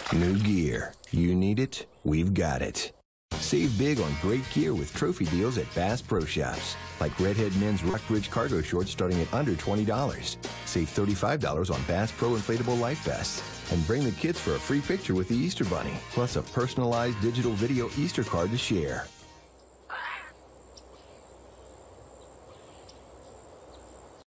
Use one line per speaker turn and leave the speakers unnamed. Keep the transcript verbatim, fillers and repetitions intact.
New gear. You need it, we've got it. Save big on great gear with trophy deals at Bass Pro Shops. Like Redhead Men's Rockbridge Cargo Shorts starting at under twenty dollars. Save thirty-five dollars on Bass Pro Inflatable Life Vests. And bring the kids for a free picture with the Easter Bunny. Plus a personalized digital video Easter card to share.